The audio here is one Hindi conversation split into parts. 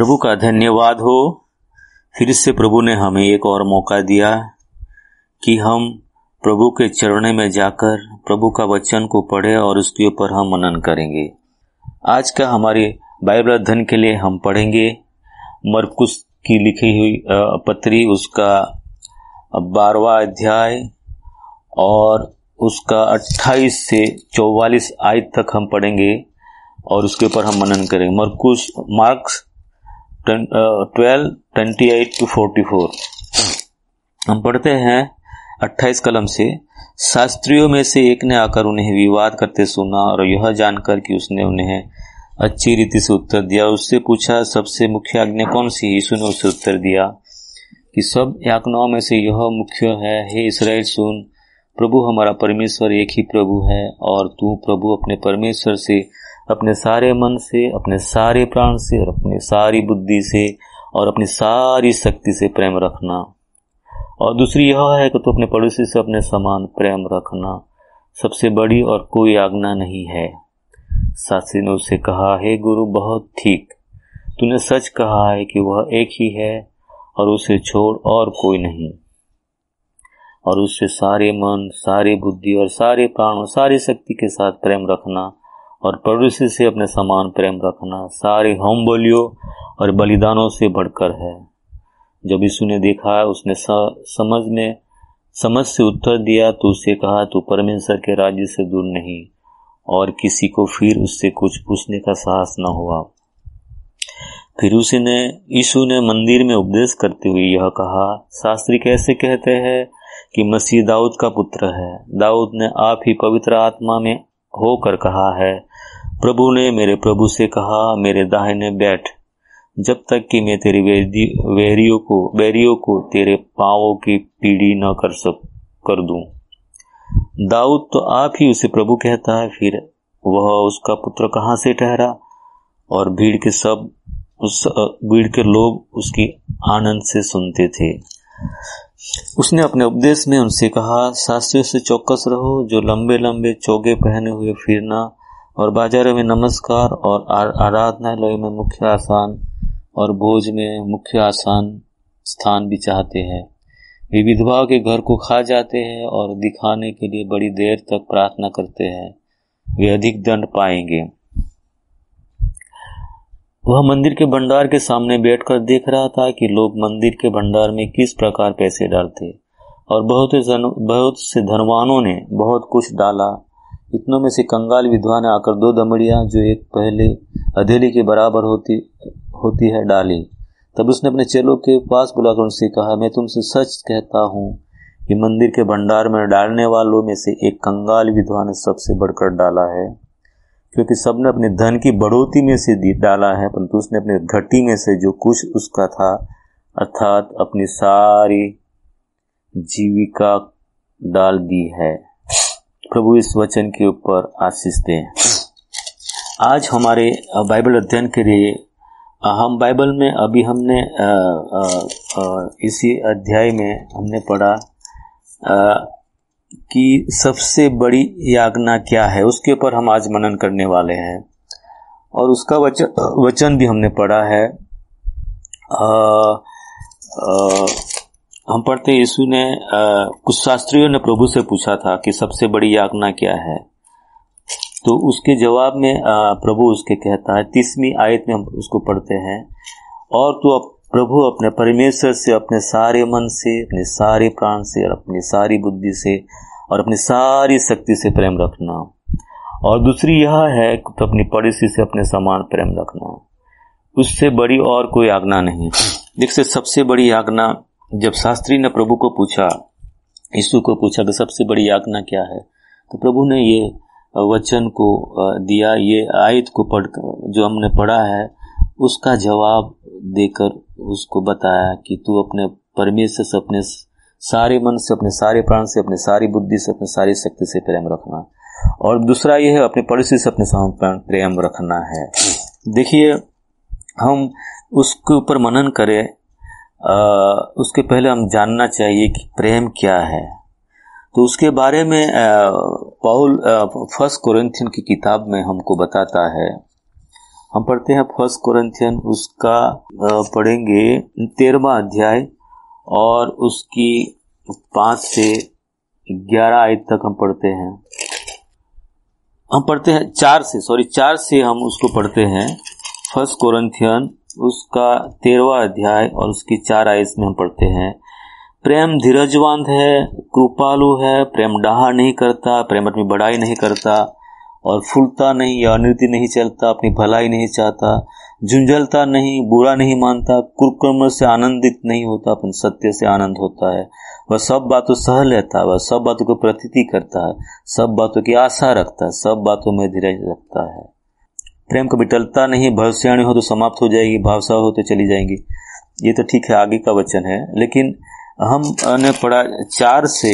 प्रभु का धन्यवाद हो। फिर से प्रभु ने हमें एक और मौका दिया कि हम प्रभु के चरणों में जाकर प्रभु का वचन को पढ़े और उसके ऊपर हम मनन करेंगे। आज का हमारे बाइबल अध्ययन के लिए हम पढ़ेंगे मरकुस की लिखी हुई पत्री, उसका 12वां अध्याय और उसका 28 से 44 आयत तक हम पढ़ेंगे और उसके ऊपर हम मनन करेंगे। मार्क्स 12:28-44 हम पढ़ते हैं 28 कलम से। शास्त्रियों में से एक ने आकर उन्हें विवाद करते सुना और यह जानकर कि उसने उन्हें अच्छी रीति से उत्तर दिया, उससे पूछा, सबसे मुख्य आज्ञा कौन सी? यीशु ने उसे उत्तर दिया कि सब आज्ञाओं में से यह मुख्य है, हे इस्राएल सुन, प्रभु हमारा परमेश्वर एक ही प्रभु है और तू प्रभु अपने परमेश्वर से अपने सारे मन से, अपने सारे प्राण से और अपनी सारी बुद्धि से और अपनी सारी शक्ति से प्रेम रखना। और दूसरी यह है कि तू अपने पड़ोसी से अपने समान प्रेम रखना। सबसे बड़ी और कोई आज्ञा नहीं है। शास्त्री ने उससे कहा, हे गुरु, बहुत ठीक, तूने सच कहा है कि वह एक ही है और उसे छोड़ और कोई नहीं, और उससे सारे मन, सारी बुद्धि और सारे प्राण और सारी शक्ति के साथ प्रेम रखना और पड़ोसी से अपने समान प्रेम रखना सारे होम बलियों और बलिदानों से बढ़कर है। जब यीशु ने देखा, उसने समझ से उत्तर दिया तो उससे कहा, तू परमेश्वर के राज्य से दूर नहीं, और किसी को फिर उससे कुछ पूछने का साहस न हुआ। फिर यीशु ने मंदिर में उपदेश करते हुए यह कहा, शास्त्री कैसे कहते हैं कि मसीह दाऊद का पुत्र है? दाऊद ने आप ही पवित्र आत्मा में होकर कहा है, प्रभु ने मेरे प्रभु से कहा, मेरे दाहिने बैठ, जब तक कि मैं तेरे बैरियों को तेरे पांवों की पीढ़ी न कर दूं। दाऊद तो आप ही उसे प्रभु कहता है, फिर वह उसका पुत्र कहां से ठहरा? और भीड़ के लोग उसकी आनंद से सुनते थे। उसने अपने उपदेश में उनसे कहा, शास्त्रियों से चौकस रहो, जो लंबे लंबे चोगे पहने हुए फिरना और बाजारों में नमस्कार और आराधनालय में मुख्य आसन और भोज में मुख्य आसन स्थान भी चाहते हैं। वे विधवाओं के घर को खा जाते हैं और दिखाने के लिए बड़ी देर तक प्रार्थना करते हैं, वे अधिक दंड पाएंगे। वह मंदिर के भंडार के सामने बैठकर देख रहा था कि लोग मंदिर के भंडार में किस प्रकार पैसे डालते, और बहुत से धनवानों ने बहुत कुछ डाला। इतनों में से कंगाल विधवा ने आकर 2 दमड़ियां, जो एक पहले अधेली के बराबर होती है, डाली। तब उसने अपने चेलों के पास बुलाकर उनसे कहा, मैं तुमसे सच कहता हूँ कि मंदिर के भंडार में डालने वालों में से एक कंगाल विधवा ने सबसे बढ़कर डाला है, क्योंकि सबने अपने धन की बढ़ोतरी में से डाला है, परंतु उसने अपने घटी में से जो कुछ उसका था, अर्थात अपनी सारी जीविका डाल दी है। प्रभु इस वचन के ऊपर आशीष दें। आज हमारे बाइबल अध्ययन के लिए हम बाइबल में अभी हमने इसी अध्याय में हमने पढ़ा कि सबसे बड़ी आज्ञा क्या है, उसके ऊपर हम आज मनन करने वाले हैं। और उसका वचन भी हमने पढ़ा है। हम पढ़ते, यीशु ने कुछ शास्त्रियों ने प्रभु से पूछा था कि सबसे बड़ी आज्ञा क्या है, तो उसके जवाब में प्रभु उसके कहता है, 30वीं आयत में हम उसको पढ़ते हैं, और तू प्रभु अपने परमेश्वर से अपने सारे मन से, अपने सारे प्राण से और अपनी सारी बुद्धि से और अपनी सारी शक्ति से प्रेम रखना। और दूसरी यह है कि तो अपनी पड़ोसी से अपने समान प्रेम रखना। उससे बड़ी और कोई आज्ञा नहीं। देखिए, सबसे बड़ी आज्ञा, जब शास्त्री ने प्रभु को पूछा, यीशु को पूछा कि सबसे बड़ी आज्ञा क्या है, तो प्रभु ने ये वचन को दिया, ये आयत को पढ़ जो हमने पढ़ा है उसका जवाब देकर उसको बताया कि तू अपने परमेश्वर से अपने सारे मन से, अपने सारे प्राण से, अपने सारी बुद्धि से, अपने सारी शक्ति से प्रेम रखना। और दूसरा ये है अपने पड़ोसी से अपने समान प्रेम रखना है। देखिए, हम उसके ऊपर मनन करें, उसके पहले हम जानना चाहिए कि प्रेम क्या है। तो उसके बारे में पौल 1 कोरिन्थियन की किताब में हमको बताता है, हम पढ़ते हैं 1 कोरिन्थियन, उसका पढ़ेंगे 13वां अध्याय और उसकी 5 से 11 आयत तक हम पढ़ते हैं। हम पढ़ते हैं 4 से हम उसको पढ़ते हैं। 1 कोरिन्थियन उसका 13वां अध्याय और उसकी 4 आयत में हम पढ़ते हैं। प्रेम धीरजवान है, कृपालु है, प्रेम डाहा नहीं करता, प्रेम अपनी बड़ाई नहीं करता और फूलता नहीं या अनिति नहीं चलता, अपनी भलाई नहीं चाहता, झुंझलता नहीं, बुरा नहीं मानता, कुकर्म से आनंदित नहीं होता, अपन सत्य से आनंद होता है। वह सब बातों सह लेता है, वह सब बातों को प्रतीति करता है, सब बातों की आशा रखता है, सब बातों में धीरज रखता है। प्रेम कभी टलता नहीं, भविष्यवाणी हो तो समाप्त हो जाएगी, भावसा हो तो चली जाएंगी। ये तो ठीक है, आगे का वचन है, लेकिन हमने पढ़ा 4 से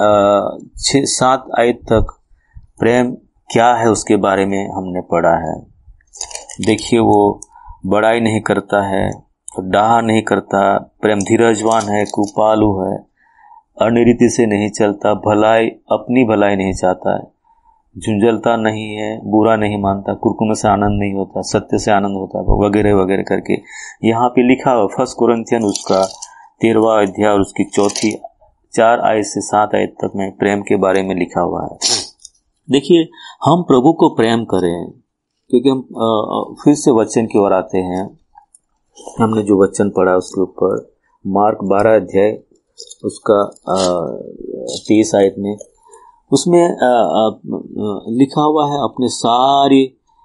6-7 आयत तक प्रेम क्या है उसके बारे में हमने पढ़ा है। देखिए, वो बड़ाई नहीं करता है, डाहा नहीं करता, प्रेम धीरजवान है, कृपालु है, अनिरीति से नहीं चलता, अपनी भलाई नहीं चाहता है, झुंझलता नहीं है, बुरा नहीं मानता, कुरकुम से आनंद नहीं होता, सत्य से आनंद होता है, वगैरह वगैरह करके यहाँ पे लिखा हुआ 1 कोरिन्थियन उसका 13वां अध्याय और उसकी 4 आयत से 7 आयत तक में प्रेम के बारे में लिखा हुआ है। देखिए, हम प्रभु को प्रेम करें, क्योंकि हम फिर से वचन की ओर आते हैं। हमने जो वचन पढ़ा उसके ऊपर मार्क 12 अध्याय उसका 23 आयत में, उसमें लिखा हुआ है, अपने सारे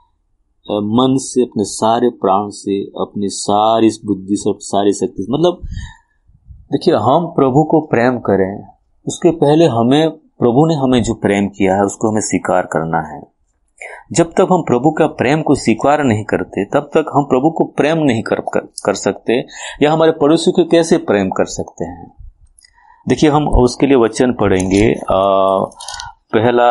मन से, अपने सारे प्राण से, अपनी सारी बुद्धि से, सारी शक्ति से, मतलब देखिए, हम प्रभु को प्रेम करें उसके पहले प्रभु ने हमें जो प्रेम किया है उसको हमें स्वीकार करना है। जब तक हम प्रभु का प्रेम को स्वीकार नहीं करते तब तक हम प्रभु को प्रेम नहीं कर सकते, या हमारे पड़ोसी को कैसे प्रेम कर सकते हैं। देखिए, हम उसके लिए वचन पढ़ेंगे। पहला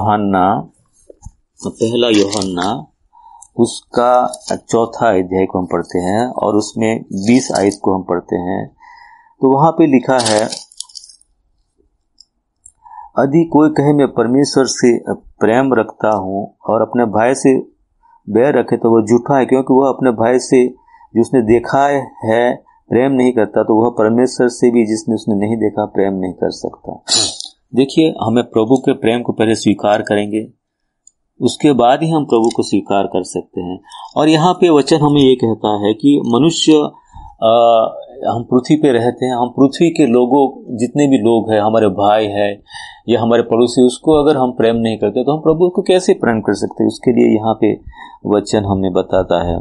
यूहन्ना उसका 4 अध्याय को हम पढ़ते हैं और उसमें 20 आयत को हम पढ़ते हैं। तो वहां पे लिखा है, यदि कोई कहे मैं परमेश्वर से प्रेम रखता हूं और अपने भाई से बैर रखे तो वह झूठा है, क्योंकि वह अपने भाई से जो उसने देखा है प्रेम नहीं करता, तो वह परमेश्वर से भी जिसने उसने नहीं देखा प्रेम नहीं कर सकता। देखिए, हमें प्रभु के प्रेम को पहले स्वीकार करेंगे, उसके बाद ही हम प्रभु को स्वीकार कर सकते हैं। और यहाँ पे वचन हमें ये कहता है कि मनुष्य, हम पृथ्वी पे रहते हैं, हम पृथ्वी के लोगों, जितने भी लोग हैं, हमारे भाई है या हमारे पड़ोसी, उसको अगर हम प्रेम नहीं करते तो हम प्रभु को कैसे प्रेम कर सकते हैं। उसके लिए यहाँ पे वचन हमें बताता है,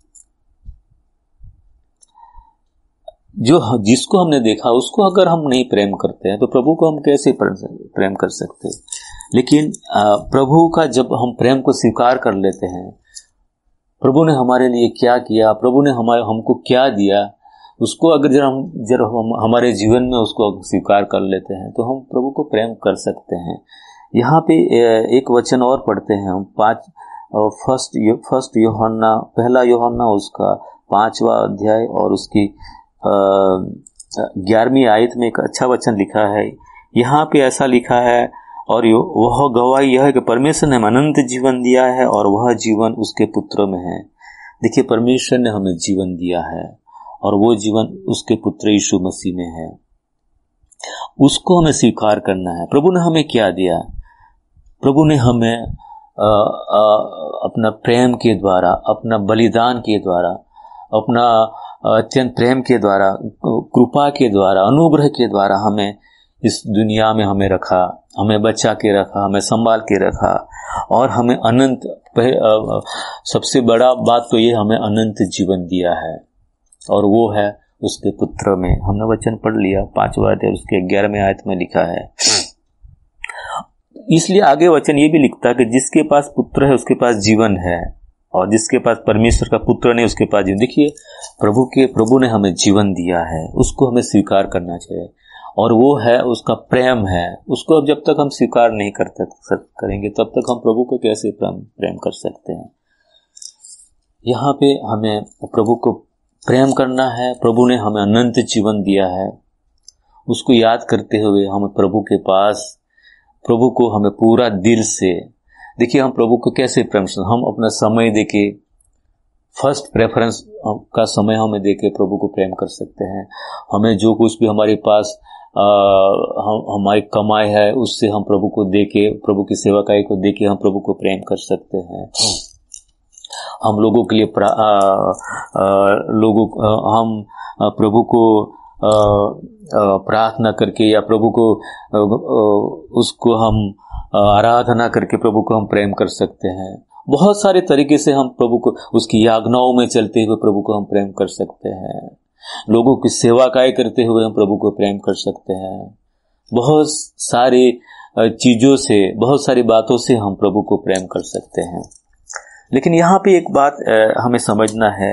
जिसको हमने देखा उसको अगर हम नहीं प्रेम करते हैं तो प्रभु को हम कैसे प्रेम कर सकते हैं। लेकिन प्रभु का जब हम प्रेम को स्वीकार कर लेते हैं, प्रभु ने हमारे लिए क्या किया, प्रभु ने हमको क्या दिया, उसको अगर जब हम हमारे जीवन में उसको स्वीकार कर लेते हैं तो हम प्रभु को प्रेम कर सकते हैं। यहाँ पे एक वचन और पढ़ते हैं हम, 1 यूहन्ना उसका 5वां अध्याय और उसकी 11वीं आयत में एक अच्छा वचन लिखा है। यहाँ पे ऐसा लिखा है, और वह गवाही यह है कि परमेश्वर ने हमें अनंत जीवन दिया है और वह जीवन उसके पुत्र में है। देखिए, परमेश्वर ने हमें जीवन दिया है और वो जीवन उसके पुत्र यीशु मसीह में है, उसको हमें स्वीकार करना है। प्रभु ने हमें क्या दिया? प्रभु ने हमें अपना प्रेम के द्वारा, अपना बलिदान के द्वारा, अपना अत्यंत प्रेम के द्वारा, कृपा के द्वारा, अनुग्रह के द्वारा हमें इस दुनिया में हमें रखा, हमें बचा के रखा, हमें संभाल के रखा और हमें अनंत, सबसे बड़ा बात तो ये, हमें अनंत जीवन दिया है और वो है उसके पुत्र में। हमने वचन पढ़ लिया 5वां अध्याय उसके 11वें आयत में लिखा है। इसलिए आगे वचन ये भी लिखता है कि जिसके पास पुत्र है उसके पास जीवन है और जिसके पास परमेश्वर का पुत्र नहीं उसके पास जीवन। देखिए, प्रभु ने हमें जीवन दिया है, उसको हमें स्वीकार करना चाहिए और वो है उसका प्रेम है। उसको जब तक हम स्वीकार नहीं करेंगे तब तक हम प्रभु को कैसे प्रेम कर सकते हैं। यहाँ पे हमें प्रभु को प्रेम करना है। प्रभु ने हमें अनंत जीवन दिया है, उसको याद करते हुए हम प्रभु को हमें पूरा दिल से, देखिए हम प्रभु को कैसे प्रेम करते हैं। हम अपना समय देके फर्स्ट प्रेफरेंस का समय हमें देके प्रभु को प्रेम कर सकते हैं। हमें जो कुछ भी हमारे पास हमारी कमाई है उससे हम प्रभु को देके, प्रभु की सेवाकाई को देके हम प्रभु को प्रेम कर सकते हैं। हम लोगों के लिए हम प्रभु को प्रार्थना करके या प्रभु को उसको हम आराधना करके प्रभु को हम प्रेम कर सकते हैं। बहुत सारे तरीके से हम प्रभु को, उसकी आज्ञाओं में चलते हुए प्रभु को हम प्रेम कर सकते हैं। लोगों की सेवा काय करते हुए हम प्रभु को प्रेम कर सकते हैं। बहुत सारे चीजों से, बहुत सारी बातों से हम प्रभु को प्रेम कर सकते हैं। लेकिन यहाँ पे एक बात हमें समझना है,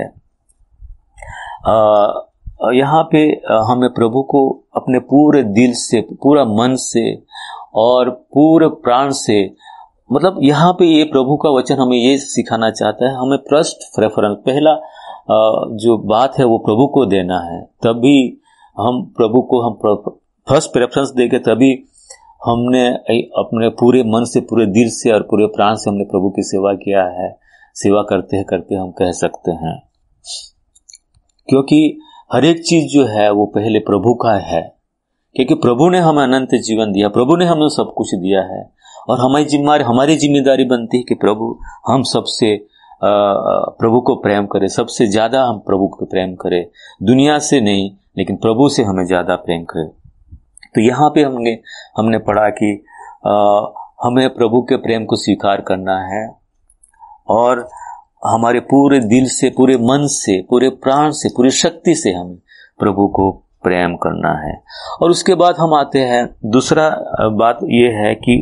यहाँ पे हमें प्रभु को अपने पूरे दिल से, पूरा मन से और पूरे प्राण से, मतलब यहाँ पे ये प्रभु का वचन हमें ये सिखाना चाहता है, हमें फर्स्ट प्रेफरेंस, पहला जो बात है वो प्रभु को देना है। तभी हम प्रभु को हम फर्स्ट प्रेफरेंस देंगे, तभी हमने अपने पूरे मन से, पूरे दिल से और पूरे प्राण से हमने प्रभु की सेवा किया है। सेवा करते करते हम कह सकते हैं, क्योंकि हर एक चीज जो है वो पहले प्रभु का है, क्योंकि प्रभु ने हमें अनंत जीवन दिया, प्रभु ने हमें सब कुछ दिया है और हमारी जिम्मेदारी बनती है कि प्रभु हम सबसे प्रभु को प्रेम करें, सबसे ज्यादा हम प्रभु को प्रेम करें, दुनिया से नहीं लेकिन प्रभु से हमें ज्यादा प्रेम करें। तो यहाँ पे हमने पढ़ा कि हमें प्रभु के प्रेम को स्वीकार करना है और हमारे पूरे दिल से, पूरे मन से, पूरे प्राण से, पूरी शक्ति से हमें प्रभु को प्रेम करना है। और उसके बाद हम आते हैं, दूसरा बात यह है कि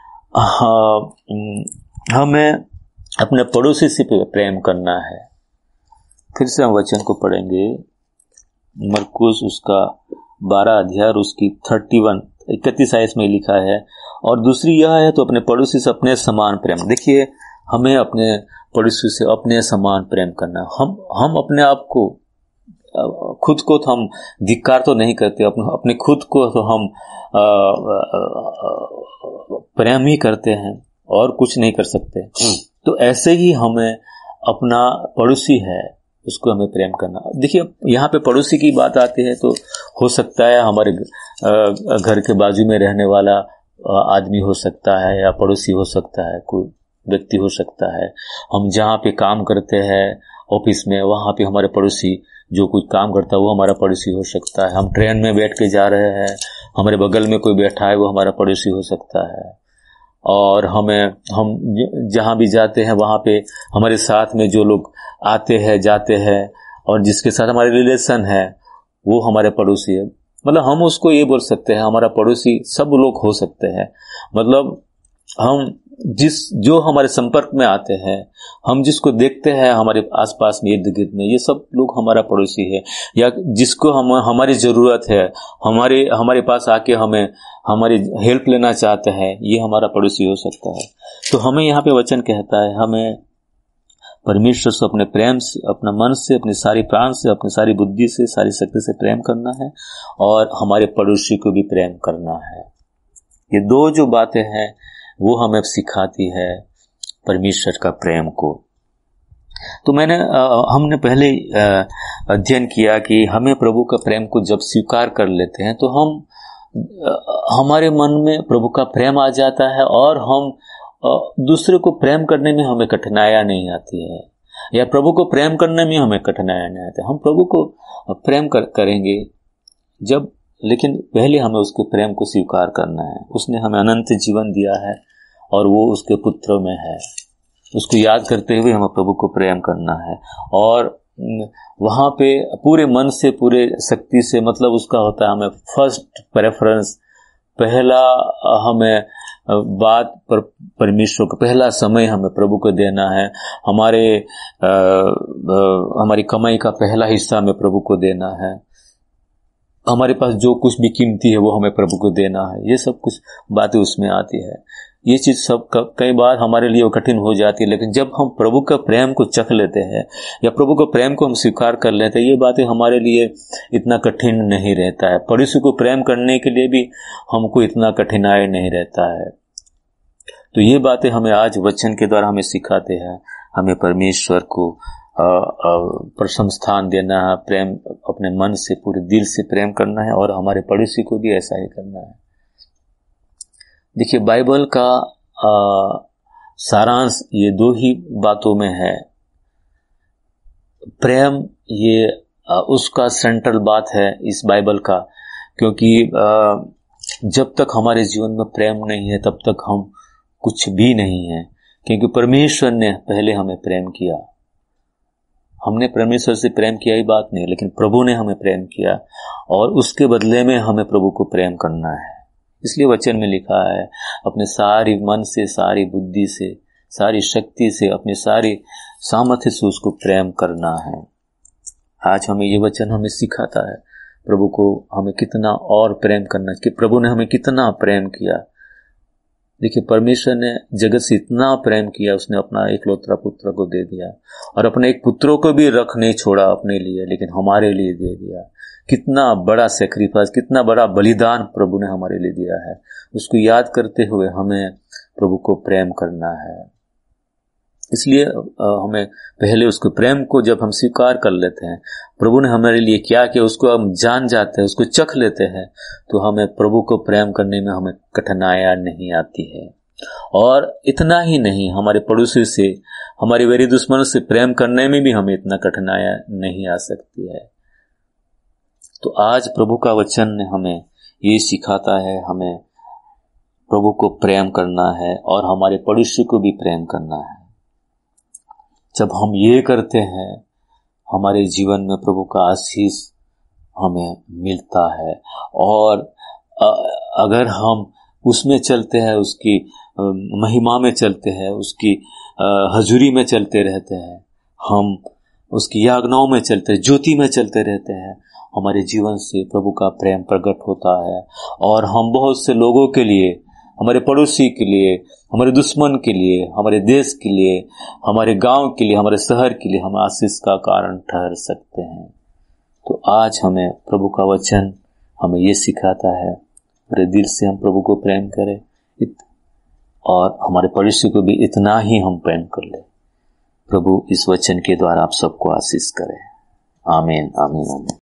हमें अपने पड़ोसी से प्रेम करना है। फिर से हम वचन को पढ़ेंगे, मरकुस उसका 12 अध्याय उसकी 31 में लिखा है, और दूसरी यह है तो अपने पड़ोसी से अपने समान प्रेम। देखिए, हमें अपने पड़ोसी से अपने समान प्रेम करना। हम अपने आप को, खुद को तो हम धिक्कार तो नहीं करते, अपने खुद को तो हम प्रेम ही करते हैं और कुछ नहीं कर सकते। तो ऐसे ही हमें अपना पड़ोसी है उसको हमें प्रेम करना। देखिए, यहाँ पे पड़ोसी की बात आती है तो हो सकता है हमारे घर के बाजू में रहने वाला आदमी हो सकता है, या पड़ोसी हो सकता है, कोई व्यक्ति हो सकता है। हम जहाँ पे काम करते हैं ऑफिस में, वहाँ पे हमारे पड़ोसी जो कुछ काम करता है वो हमारा पड़ोसी हो सकता है। हम ट्रेन में बैठ के जा रहे हैं, हमारे बगल में कोई बैठा है वो हमारा पड़ोसी हो सकता है। और हम जहाँ भी जाते हैं वहाँ पे हमारे साथ में जो लोग आते हैं जाते हैं और जिसके साथ हमारे रिलेशन है वो हमारे पड़ोसी है। मतलब हम उसको ये बोल सकते हैं, हमारा पड़ोसी सब लोग हो सकते हैं। मतलब हम जो हमारे संपर्क में आते हैं, हम जिसको देखते हैं हमारे आसपास में, इर्द गिर्द में, ये सब लोग हमारा पड़ोसी है। या जिसको हमारी जरूरत है, हमारे पास आके हमारी हेल्प लेना चाहते हैं, ये हमारा पड़ोसी हो सकता है। तो हमें यहाँ पे वचन कहता है, हमें परमेश्वर से अपने प्रेम से, अपने मन से, अपने सारी प्राण से, अपनी सारी बुद्धि से, सारी शक्ति से प्रेम करना है और हमारे पड़ोसी को भी प्रेम करना है। ये दो जो बातें हैं वो हमें सिखाती है परमेश्वर का प्रेम को। तो हमने पहले अध्ययन किया कि हमें प्रभु का प्रेम को जब स्वीकार कर लेते हैं तो हमारे मन में प्रभु का प्रेम आ जाता है और हम दूसरे को प्रेम करने में हमें कठिनाइयां नहीं आती है, या प्रभु को प्रेम करने में हमें कठिनाइयां नहीं आती। हम प्रभु को प्रेम करेंगे जब, लेकिन पहले हमें उसके प्रेम को स्वीकार करना है। उसने हमें अनंत जीवन दिया है और वो उसके पुत्र में है, उसको याद करते हुए हमें प्रभु को प्रेम करना है। और वहां पे पूरे मन से, पूरे शक्ति से, मतलब उसका होता है हमें फर्स्ट प्रेफरेंस, पहला हमें बात पर परमेश्वर को, पहला समय हमें प्रभु को देना है। हमारी कमाई का पहला हिस्सा हमें प्रभु को देना है। हमारे पास जो कुछ भी कीमती है वो हमें प्रभु को देना है। ये सब कुछ बातें उसमें आती है। ये चीज सब कई बार हमारे लिए कठिन हो जाती है, लेकिन जब हम प्रभु का प्रेम को चख लेते हैं या प्रभु का प्रेम को हम स्वीकार कर लेते हैं, ये बातें हमारे लिए इतना कठिन नहीं रहता है। पड़ोसी को प्रेम करने के लिए भी हमको इतना कठिनाई नहीं रहता है। तो ये बातें हमें आज वचन के द्वारा हमें सिखाते हैं, हमें परमेश्वर को प्रथम स्थान देना है, प्रेम अपने मन से पूरे दिल से प्रेम करना है और हमारे पड़ोसी को भी ऐसा ही करना है। देखिए, बाइबल का सारांश ये दो ही बातों में है। प्रेम ये उसका सेंट्रल बात है इस बाइबल का, क्योंकि जब तक हमारे जीवन में प्रेम नहीं है तब तक हम कुछ भी नहीं है, क्योंकि परमेश्वर ने पहले हमें प्रेम किया। हमने परमेश्वर से प्रेम किया ही बात नहीं, लेकिन प्रभु ने हमें प्रेम किया और उसके बदले में हमें प्रभु को प्रेम करना है। इसलिए वचन में लिखा है, अपने सारी मन से, सारी बुद्धि से, सारी शक्ति से, अपने सारी सामर्थ्य से उसको प्रेम करना है। आज हमें ये वचन हमें सिखाता है प्रभु को हमें कितना और प्रेम करना, कि प्रभु ने हमें कितना प्रेम किया। देखिए, परमेश्वर ने जगत से इतना प्रेम किया, उसने अपना एकलौता पुत्र को दे दिया और अपने एक पुत्रों को भी रख नहीं छोड़ा अपने लिए, लेकिन हमारे लिए दे दिया। कितना बड़ा सेक्रीफाइस, कितना बड़ा बलिदान प्रभु ने हमारे लिए दिया है। उसको याद करते हुए हमें प्रभु को प्रेम करना है। इसलिए हमें पहले उसको प्रेम को जब हम स्वीकार कर लेते हैं, प्रभु ने हमारे लिए क्या किया उसको हम जान जाते हैं, उसको चख लेते हैं, तो हमें प्रभु को प्रेम करने में हमें कठिनाइयां नहीं आती है। और इतना ही नहीं, हमारे पड़ोसी से, हमारे वैरी दुश्मनों से प्रेम करने में भी हमें इतना कठिनाइयां नहीं आ सकती है। तो आज प्रभु का वचन ने हमें ये सिखाता है, हमें प्रभु को प्रेम करना है और हमारे पड़ोसी को भी प्रेम करना है। जब हम ये करते हैं, हमारे जीवन में प्रभु का आशीष हमें मिलता है। और अगर हम उसमें चलते हैं, उसकी महिमा में चलते हैं, उसकी हजूरी में चलते रहते हैं, हम उसकी आज्ञाओं में चलते हैं, ज्योति में चलते रहते हैं, हमारे जीवन से प्रभु का प्रेम प्रकट होता है और हम बहुत से लोगों के लिए, हमारे पड़ोसी के लिए, हमारे दुश्मन के लिए, हमारे देश के लिए, हमारे गांव के लिए, हमारे शहर के लिए हम आशीष का कारण ठहर सकते हैं। तो आज हमें प्रभु का वचन हमें ये सिखाता है, पूरे दिल से हम प्रभु को प्रेम करें और हमारे पड़ोसी को भी इतना ही हम प्रेम कर ले। प्रभु इस वचन के द्वारा आप सबको आशीष करे। आमीन, आमीन, आमीन।